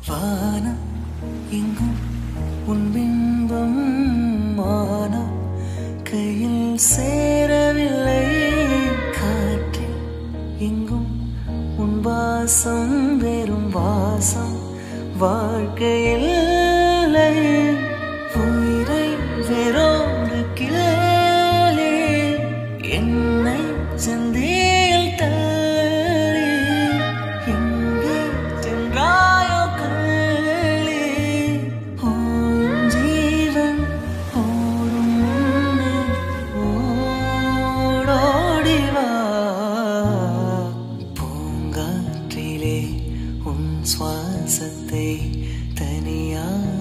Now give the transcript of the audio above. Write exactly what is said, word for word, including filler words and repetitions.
வானம் எங்கும் உன் பிம்பம் மானம் கையில் சேரவில்லை காற்றில் எங்கும் உன் வாசம் வெறும் வாசம் வாழ்க்கையில் உயிரை வேறோடு கிளே என்னை சந்தியில் தள்ளி எங்கே சென்றாயோ கள்ளி உன் ஜீவன் ஓடும் முன்னே ஓடோடிவா பூங்காற்றிலே உன் சுவாசத்தை தனியா